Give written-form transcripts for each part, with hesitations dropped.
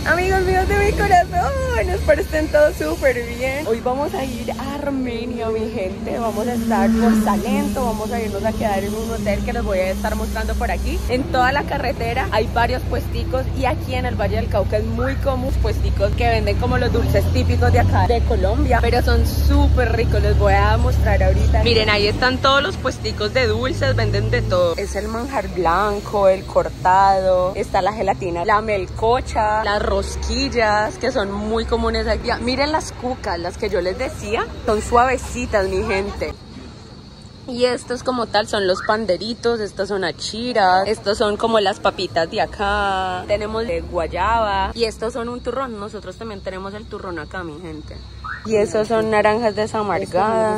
Amigos míos de mi corazón, espero estén todos súper bien. Hoy vamos a ir a Armenia, mi gente. Vamos a estar por Salento, vamos a irnos a quedar en un hotel que les voy a estar mostrando por aquí. En toda la carretera hay varios puesticos y aquí en el Valle del Cauca es muy común puesticos que venden como los dulces típicos de acá de Colombia, pero son súper ricos, les voy a mostrar ahorita. Miren, ahí están todos los puesticos de dulces, venden de todo. Es el manjar blanco, el cortado, está la gelatina, la melcocha, las rosquillas que son muy comunes aquí. Miren las cucas, las que yo les decía, son suavecitas, mi gente. Y estos como tal son los panderitos, estas son achiras, estos son como las papitas de acá, tenemos de guayaba y estos son un turrón, nosotros también tenemos el turrón acá, mi gente. Y esos son naranjas desamargadas.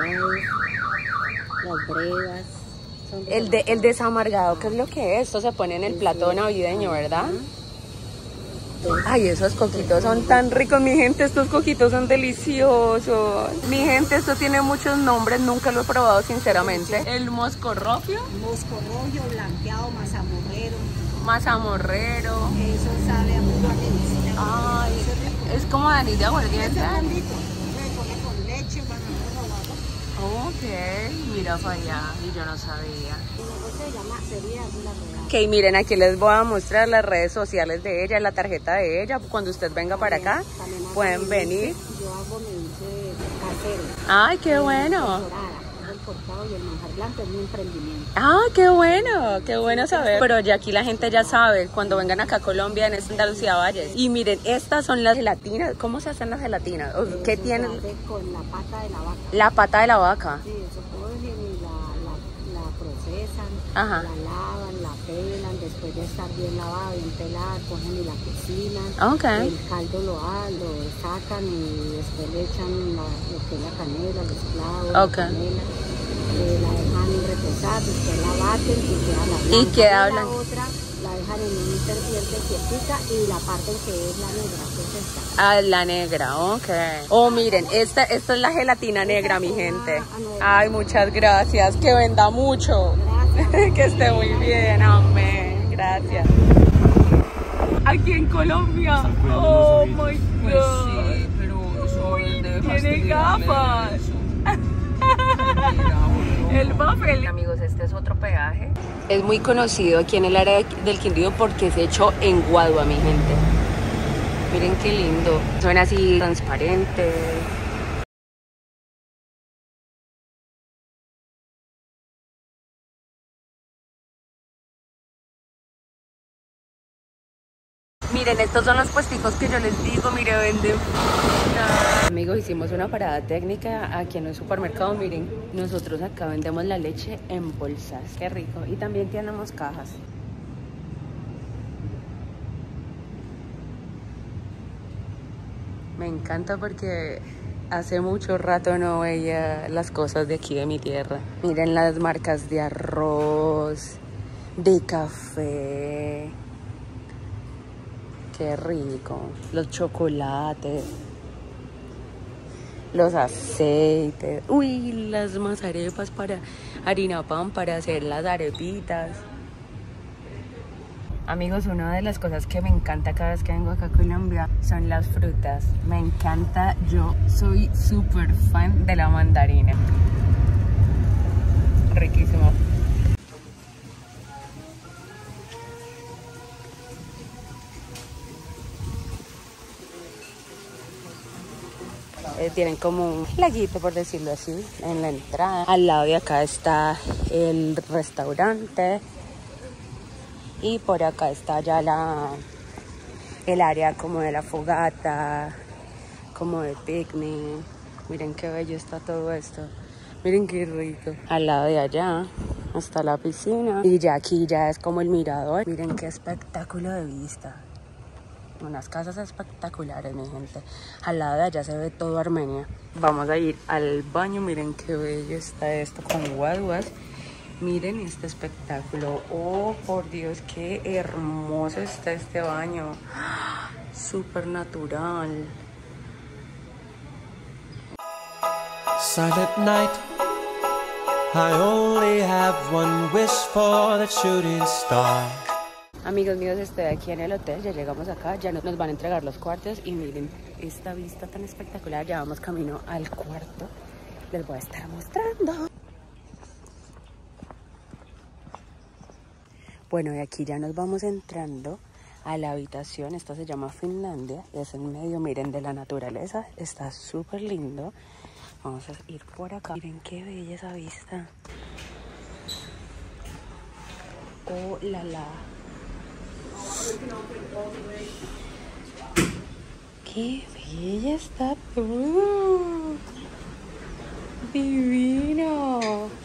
Las brevas. El desamargado, ¿qué es lo que es? Esto se pone en el plato navideño, ¿verdad? Ay, esos coquitos son tan ricos, mi gente, estos coquitos son deliciosos. Mi gente, esto tiene muchos nombres, nunca lo he probado sinceramente. El moscorrofio. Moscorrofio, blanqueado, mazamorrero. Mazamorrero. Eso sabe a puro anís. Ay, es como de anís de aguardiente. Se pone con leche, Ok, mira para allá, y yo no sabía. Se llama Feria de la Rueda. Ok, miren, aquí les voy a mostrar las redes sociales de ella, la tarjeta de ella. Cuando usted venga para acá, pueden venir. Yo hago mi dulce casero. Ay, qué bueno. El cortado y el manjar blanco es mi emprendimiento. Ah, qué bueno saber. Pero ya aquí la gente ya sabe, cuando vengan acá a Colombia, en Andalucía Valles. Y miren, estas son las gelatinas. ¿Cómo se hacen las gelatinas? ¿Qué tienen? Con la pata de la vaca. La pata de la vaca. Sí, eso cogen y la procesan, Ajá. la lavan, la pelan, después de estar bien lavada, bien pelada, cogen y la cocinan. Okay. El caldo lo sacan y después le echan lo que es la canela, los clavos, Okay. la canela. La dejan reposar, después la baten y queda la blanca. Y queda la blanca. otra la dejan en un intervierte quietica y la parte que es la negra, que es esta. Ah, la negra, ok. Oh, miren, esta es la gelatina negra, mi gente. Ay, muchas gracias, que venda mucho. Gracias. Que esté muy bien, amén. Gracias. Aquí en Colombia. Oh, my God. Sí, pero eso Tiene gafas. El Buffel. Amigos, este es otro peaje. Es muy conocido aquí en el área del Quindío porque es hecho en Guadua, mi gente. Miren qué lindo. Suena así transparente. Miren, estos son los puesticos que yo les digo, miren, venden. Amigos, hicimos una parada técnica aquí en el supermercado. Miren, nosotros acá vendemos la leche en bolsas. Qué rico. Y también tenemos cajas. Me encanta porque hace mucho rato no veía las cosas de aquí de mi tierra. Miren las marcas de arroz, de café. Qué rico. Los chocolates, los aceites. Uy, las mazarepas para harina pan para hacer las arepitas. Amigos, una de las cosas que me encanta cada vez que vengo acá a Colombia son las frutas. Me encanta, yo soy súper fan de la mandarina. Riquísimo. Tienen como un laguito, por decirlo así, en la entrada. Al lado de acá está el restaurante. Y por acá está ya el área como de la fogata, como de picnic. Miren qué bello está todo esto. Miren qué rico. Al lado de allá está la piscina. Y ya aquí ya es como el mirador. Miren qué espectáculo de vista. Unas casas espectaculares, mi gente. Al lado de allá se ve todo Armenia. Vamos a ir al baño. Miren qué bello está esto con guaduas. Miren este espectáculo. Oh, por Dios, qué hermoso está este baño. Súper natural. Silent night, I only have one wish for that shooting star. Amigos míos, estoy aquí en el hotel, ya llegamos acá, ya nos van a entregar los cuartos y miren esta vista tan espectacular, ya vamos camino al cuarto, les voy a estar mostrando. Bueno, y aquí ya nos vamos entrando a la habitación, esta se llama Finlandia, es en medio, miren, de la naturaleza, está súper lindo. Vamos a ir por acá, miren qué bella esa vista. Oh, la. ¡Qué bella está todo! ¡Divino!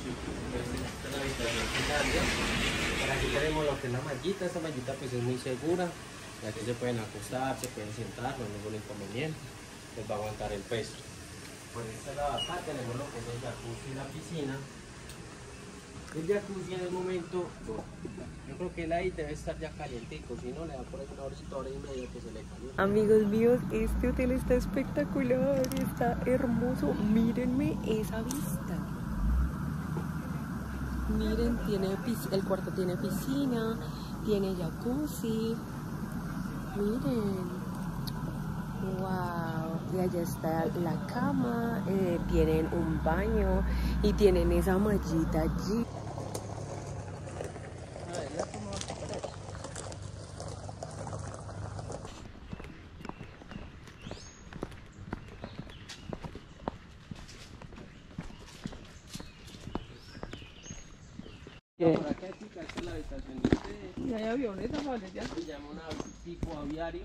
Por aquí tenemos lo que es la mallita. Esta mallita pues es muy segura. Aquí se pueden acostar, se pueden sentar, no hay ningún inconveniente. Les va a aguantar el peso. Por este lado acá tenemos lo que es el jacuzzi y la piscina. El jacuzzi en el momento, yo creo que el aire debe estar ya calientico, si no le da por ahí una hora y media que se le calienta. Amigos míos, este hotel está espectacular, está hermoso. Mírenme esa vista. Miren, el cuarto tiene piscina, tiene jacuzzi. Miren. Wow. Y allá está la cama, tienen un baño y tienen esa mallita allí. Por acá esta es la habitación de ustedes. Y hay aviones a ya. Se llama un tipo aviario.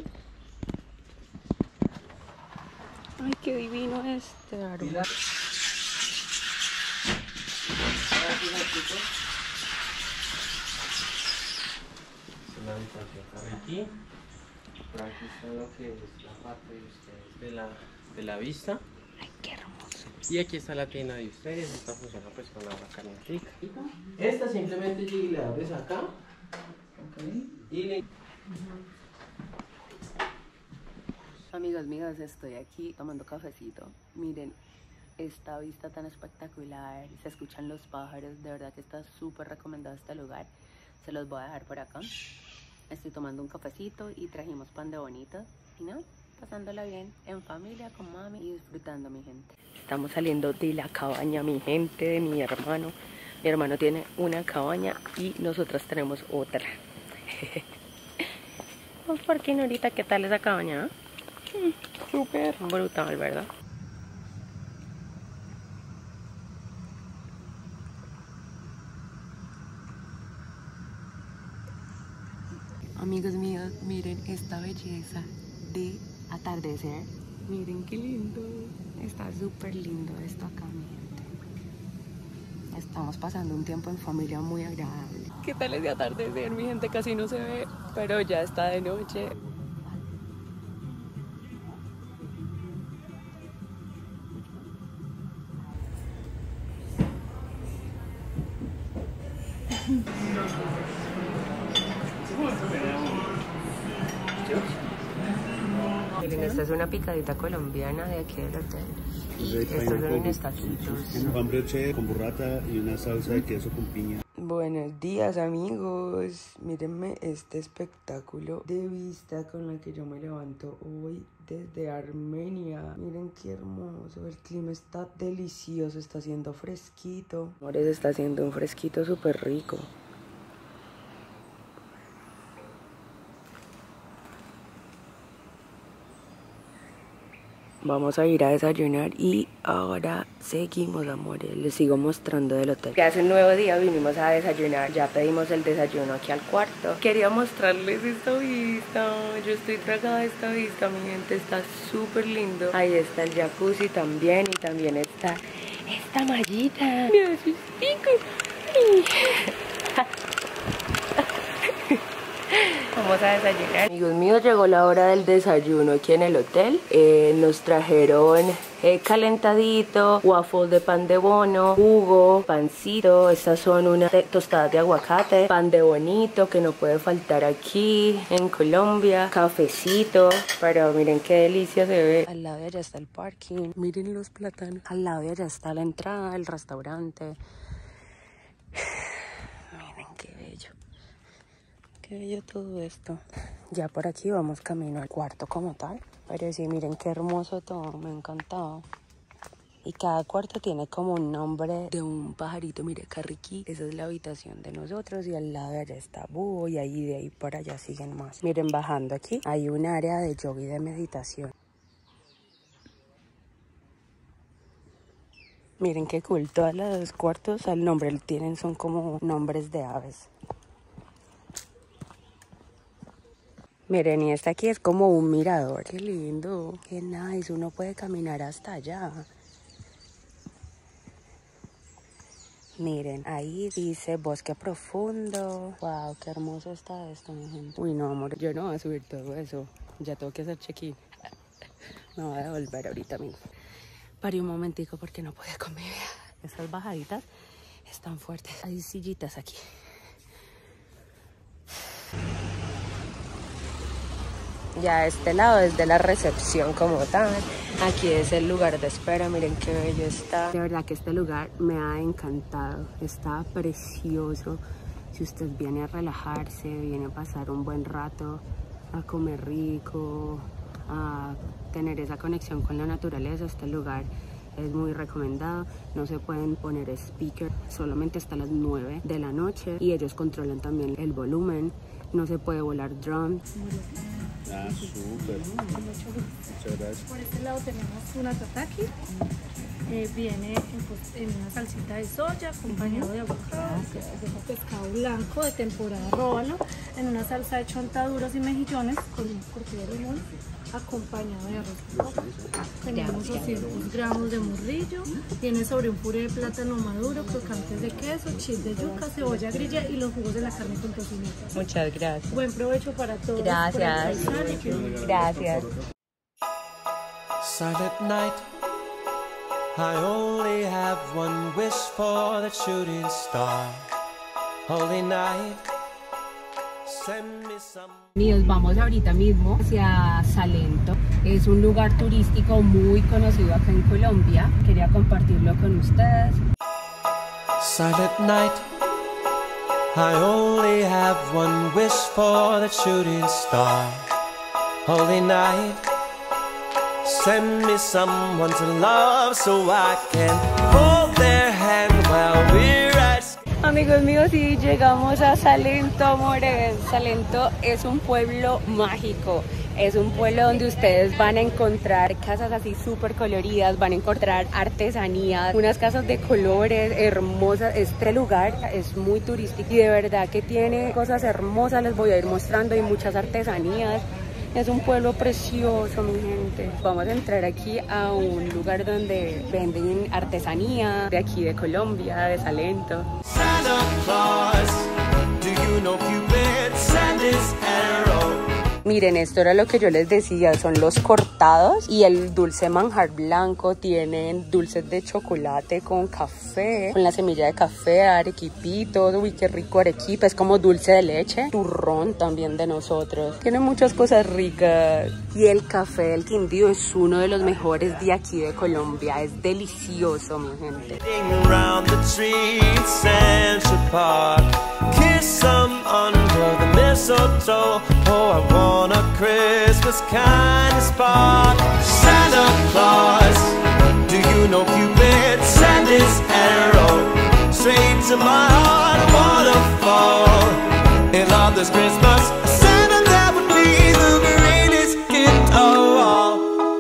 Ay, qué divino este árbol. Mira. Es la habitación para aquí. Por aquí está lo que es la parte de ustedes de la vista. Ay, qué hermoso. Y aquí está la tienda de ustedes. Esta funciona pues con la calientica. Esta simplemente le abres acá. Y le... Amigos míos, estoy aquí tomando cafecito. Miren esta vista tan espectacular. Se escuchan los pájaros. De verdad que está súper recomendado este lugar. Se los voy a dejar por acá. Estoy tomando un cafecito y trajimos pan de bonito. Y no, pasándola bien en familia con mami y disfrutando, mi gente. Estamos saliendo de la cabaña, mi gente, de mi hermano. Mi hermano tiene una cabaña y nosotras tenemos otra. Vamos por aquí, Norita, ¿qué tal esa cabaña? Súper brutal, ¿verdad? Amigos míos, miren esta belleza de atardecer. Miren qué lindo. Está súper lindo esto acá, mi gente. Estamos pasando un tiempo en familia muy agradable. ¿Qué tal es de atardecer? Mi gente casi no se ve, pero ya está de noche. Miren, esta es una picadita colombiana de aquí del hotel. Y estos son unos taquitos. Un pan broche con burrata y una salsa de queso con piña. Buenos días, amigos. Mírenme este espectáculo de vista con la que yo me levanto hoy desde Armenia. Miren qué hermoso. El clima está delicioso, está haciendo fresquito. Amores, está haciendo un fresquito súper rico. Vamos a ir a desayunar y ahora seguimos, amores. Les sigo mostrando del hotel. Ya hace un nuevo día, vinimos a desayunar. Ya pedimos el desayuno aquí al cuarto. Quería mostrarles esta vista. Yo estoy tragada de esta vista, mi gente. Está súper lindo. Ahí está el jacuzzi también. Y también está esta mallita. Mira sus picos. Vamos a desayunar. Amigos míos, llegó la hora del desayuno aquí en el hotel. Nos trajeron calentadito, waffle de pan de bono, jugo, pancito. Estas son unas tostadas de aguacate, pan de bonito que no puede faltar aquí en Colombia, cafecito. Pero miren qué delicia se ve. Al lado de allá está el parking. Miren los plátanos. Al lado de allá está la entrada del restaurante. Miren qué bello. Qué bello todo esto. Ya por aquí vamos camino al cuarto como tal. Pero sí, miren qué hermoso todo, me ha encantado. Y cada cuarto tiene como un nombre de un pajarito. Mire, Carriquí, esa es la habitación de nosotros. Y al lado de allá está Búho. Y ahí de ahí para allá siguen más. Miren, bajando aquí hay un área de yoga y de meditación. Miren qué cool. Todos los cuartos al nombre tienen, son como nombres de aves. Miren, y esta aquí es como un mirador. Qué lindo, qué nice. Uno puede caminar hasta allá. Miren, ahí dice bosque profundo. Wow, qué hermoso está esto, mi gente. Uy, no, amor, yo no voy a subir todo eso. Ya tengo que hacer check-in. Me voy a devolver ahorita mismo. Paré un momentico porque no podía con mi vida. Estas bajaditas están fuertes. Hay sillitas aquí. Ya este lado es de la recepción como tal. Aquí es el lugar de espera, miren qué bello está. De verdad que este lugar me ha encantado, está precioso. Si usted viene a relajarse, viene a pasar un buen rato, a comer rico, a tener esa conexión con la naturaleza, este lugar es muy recomendado. No se pueden poner speaker, solamente hasta las 9 de la noche y ellos controlan también el volumen. No se puede volar drone. Ah, súper. Muchas gracias. Por este lado tenemos una tataki. Viene en una salsita de soya acompañado de avocado, pescado blanco de temporada, róbalo, en una salsa de chontaduros y mejillones con un curtido de limón acompañado de arroz. Tenemos 200 gramos de morrillo, viene sobre un puré de plátano maduro, crocantes de queso, chips de yuca, cebolla grilla y los jugos de la carne con tocineta. Muchas gracias. Buen provecho para todos. Gracias. Gracias. Silent night, I only have one wish for the shooting star. Holy night, send me some. Nos vamos ahorita mismo hacia Salento. Es un lugar turístico muy conocido acá en Colombia. Quería compartirlo con ustedes. Silent night, I only have one wish for the shooting star. Holy night, send me someone to love so I can hold their hand while we're at. Amigos míos, y llegamos a Salento, amores. Salento es un pueblo mágico. Es un pueblo donde ustedes van a encontrar casas así súper coloridas, van a encontrar artesanías, unas casas de colores hermosas. Este lugar es muy turístico y de verdad que tiene cosas hermosas, les voy a ir mostrando, y muchas artesanías. Es un pueblo precioso, mi gente. Vamos a entrar aquí a un lugar donde venden artesanía de aquí de Colombia, de Salento. Santa Claus, do you know Cupid sent his arrow? Miren, esto era lo que yo les decía, son los cortados y el dulce manjar blanco. Tienen dulces de chocolate con café, con la semilla de café, arequipito. Uy, qué rico arequipa, es como dulce de leche. Turrón también de nosotros. Tiene muchas cosas ricas. Y el café del Quindío es uno de los mejores de aquí de Colombia. Es delicioso, mi gente. Around the tree in Central Park, kiss some under the mistletoe. Oh, I want a Christmas kind of spark. Santa Claus, do you know Cupid sent his arrow straight to my heart? A waterfall in love this Christmas. Santa, that would be the greatest gift of all.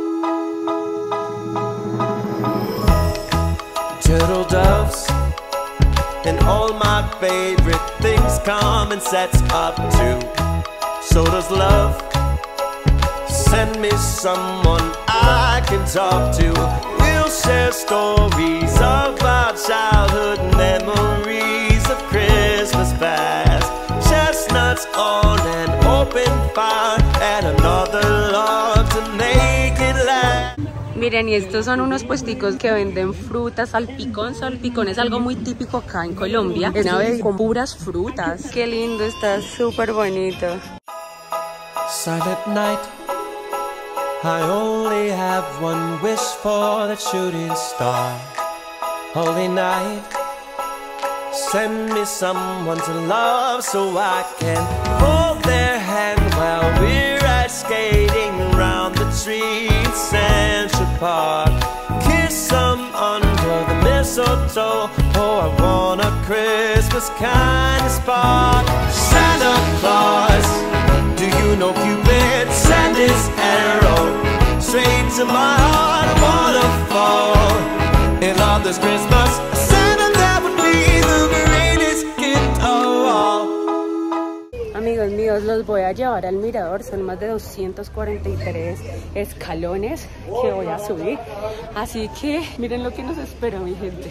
Turtle doves and all my favorite things come in sets of two. So does love. Send me someone I can talk to. We'll share stories of our childhood memories of Christmas past. Chestnuts on an open fire and another log to make it last. Miren, y estos son unos puesticos que venden frutas, salpicón. Salpicón es algo muy típico acá en Colombia. Es una bebida con puras frutas. Qué lindo, está súper bonito. Silent night, I only have one wish for the shooting star. Holy night, Send me someone to love so I can hold their hand while we're out skating around the trees, Central Park. Kiss them under the mistletoe. Oh, I want a Christmas kind of spark. Santa Claus, do you know Cupid sent his arrow straight to my heart? I wanna fall in love this Christmas. Santa, that would be the greatest gift of all. Amigos míos, los voy a llevar al mirador. Son más de 243 escalones que voy a subir. Así que miren lo que nos espera, mi gente.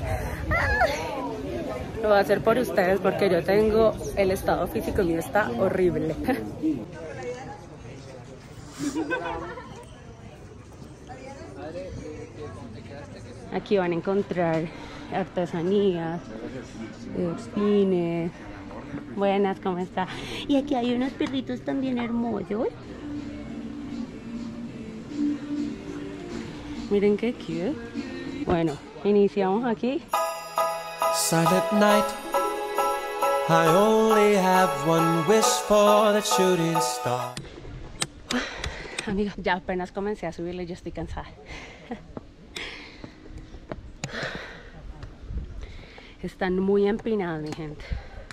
Lo voy a hacer por ustedes porque yo tengo el estado físico mío está horrible. Aquí van a encontrar artesanías, cine. Buenas, ¿cómo está? Y aquí hay unos perritos también hermosos. Miren qué cute. Bueno, iniciamos aquí. Silent night, I only have one wish for the shooting star. Amigos, ya apenas comencé a subirle, yo estoy cansada. Están muy empinados, mi gente.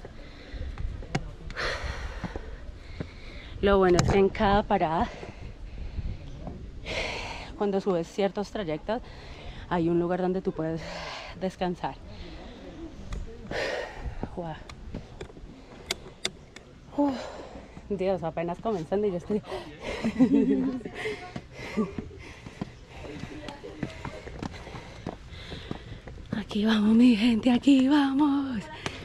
Lo bueno es que en cada parada, cuando subes ciertos trayectos, hay un lugar donde tú puedes descansar. Wow. Dios, apenas comenzando y yo estoy... Aquí vamos, mi gente, aquí vamos.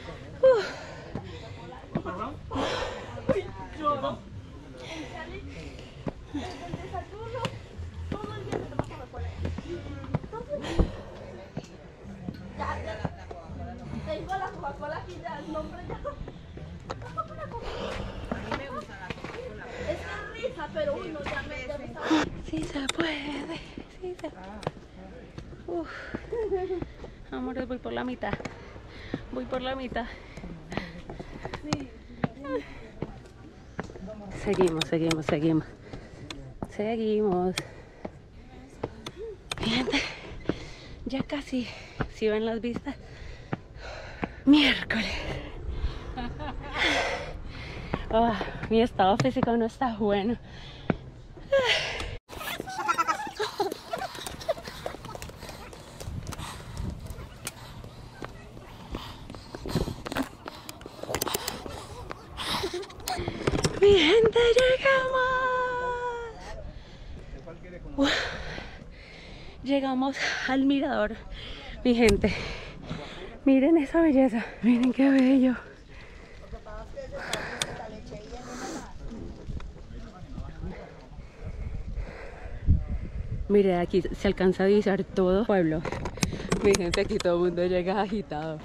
Sí se puede, sí se puede. Amores, voy por la mitad. Voy por la mitad. Seguimos, seguimos, seguimos. Seguimos. Gente, ya casi. ¿Sí ven las vistas? Miércoles. Oh, mi estado físico no está bueno. Mi gente, llegamos. Llegamos al mirador. Mi gente, miren esa belleza. Miren qué bello. Mire, aquí se alcanza a divisar todo el pueblo. Mi gente, aquí todo el mundo llega agitado.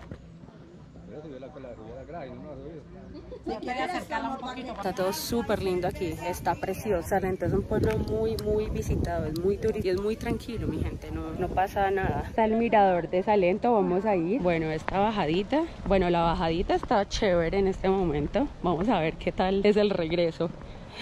Está todo súper lindo aquí, está precioso. Salento es un pueblo muy visitado, es muy turístico y es muy tranquilo, mi gente, no pasa nada. Está el mirador de Salento, vamos a ir. Bueno, esta bajadita, bueno, la bajadita está chévere en este momento. Vamos a ver qué tal es el regreso.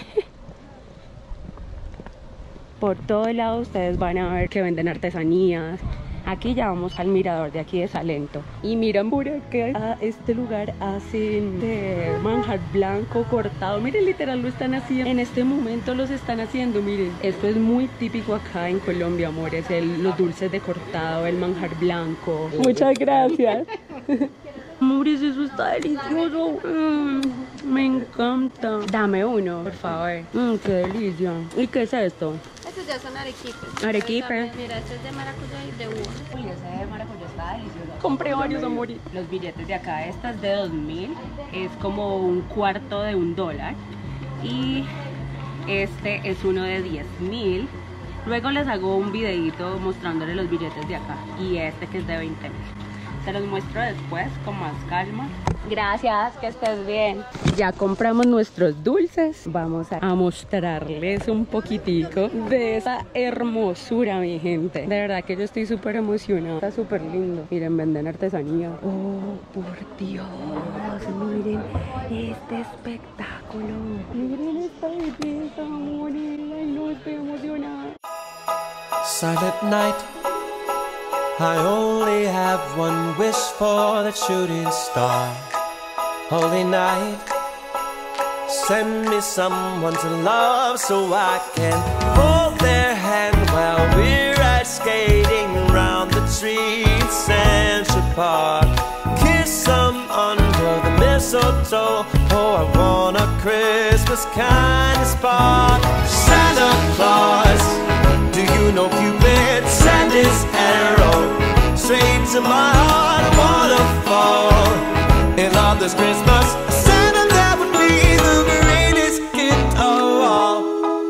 Por todo lado ustedes van a ver que venden artesanías. Aquí ya vamos al mirador de aquí de Salento. Y miren por acá, a este lugar hacen de manjar blanco cortado. Miren, literal lo están haciendo. En este momento los están haciendo, miren. Esto es muy típico acá en Colombia, amores. Los dulces de cortado, el manjar blanco. Muchas gracias. Amores, eso está delicioso. Me encanta. Dame uno, por favor. Qué delicia. ¿Y qué es esto? Estos ya son arequipes. Arequipe. Mira, este es de maracuyá y de uva. Uy, ese de maracuyá está delicioso. Compré varios, amores. Los billetes de acá, esta es de 2000. Es como un cuarto de $1. Y este es uno de 10.000. Luego les hago un videito mostrándole los billetes de acá. Y este que es de 20.000. Te los muestro después con más calma. Gracias, que estés bien. Ya compramos nuestros dulces. Vamos a mostrarles un poquitico de esa hermosura, mi gente. De verdad que yo estoy súper emocionada. Está súper lindo. Miren, venden artesanía. Oh, por Dios. Miren este espectáculo. Miren esta belleza, amores. Ay, no, estoy emocionada. Silent night, I only have one wish for that shooting star. Holy night, send me someone to love so I can hold their hand while we're ice skating around the trees in Central Park. Kiss them under the mistletoe. Oh, I want a Christmas kind of spark. Santa Claus, do you know Cupid sent his arrow straight to my heart? A waterfall in love this Christmas. Santa, that would be the greatest gift of all.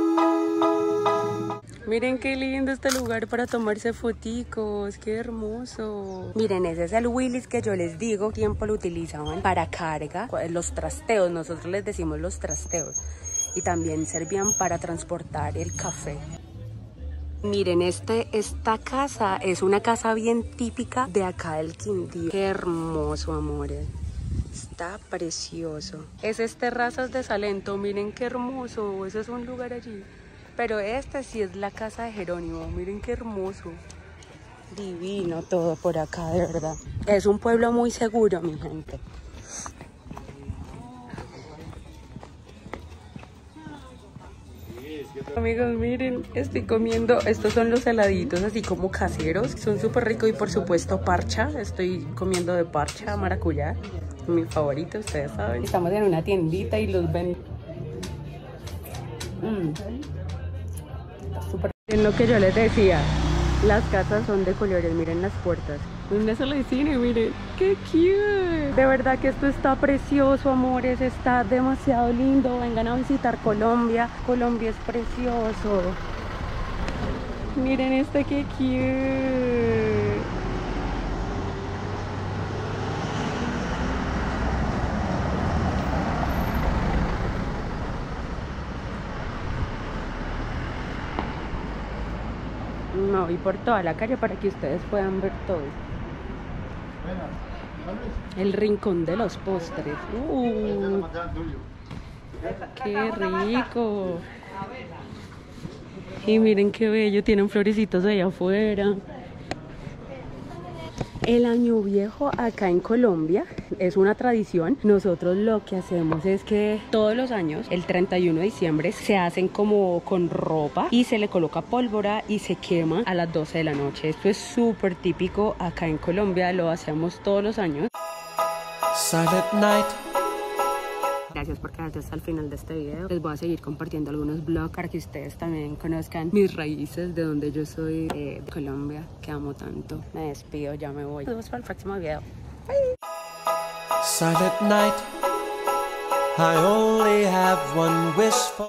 Miren qué lindo este lugar para tomarse foticos, qué hermoso. Miren, ese es el Willys que yo les digo, tiempo lo utilizaban para carga, los trasteos, nosotros les decimos los trasteos. Y también servían para transportar el café. Miren, esta casa es una casa bien típica de acá del Quindío. Qué hermoso, amores. Está precioso. Ese es Terrazas de Salento, miren qué hermoso. Ese es un lugar allí. Pero esta sí es la casa de Jerónimo. Miren qué hermoso. Divino todo por acá, de verdad. Es un pueblo muy seguro, mi gente. Amigos, miren, estoy comiendo, estos son los heladitos así como caseros, son súper ricos y por supuesto parcha, estoy comiendo de parcha maracuyá, mi favorito, ustedes saben. Estamos en una tiendita y los ven. Está súper bien lo que yo les decía, las casas son de colores, miren las puertas. Una sala de cine, miren, qué cute. De verdad que esto está precioso, amores, está demasiado lindo. Vengan a visitar Colombia. Colombia es precioso. Miren este, qué cute. Me voy por toda la calle para que ustedes puedan ver todo. El rincón de los postres. ¡Qué rico! Y miren qué bello, tienen florecitos allá afuera. El año viejo acá en Colombia es una tradición. Nosotros lo que hacemos es que todos los años, el 31 de diciembre, se hacen como con ropa y se le coloca pólvora y se quema a las 12 de la noche. Esto es súper típico acá en Colombia, lo hacemos todos los años. Silent night. Gracias por quedarte hasta el final de este video. Les voy a seguir compartiendo algunos vlogs para que ustedes también conozcan mis raíces, de donde yo soy, de Colombia, que amo tanto. Me despido, ya me voy. Nos vemos para el próximo video. Bye. Silent night, I only have one wish for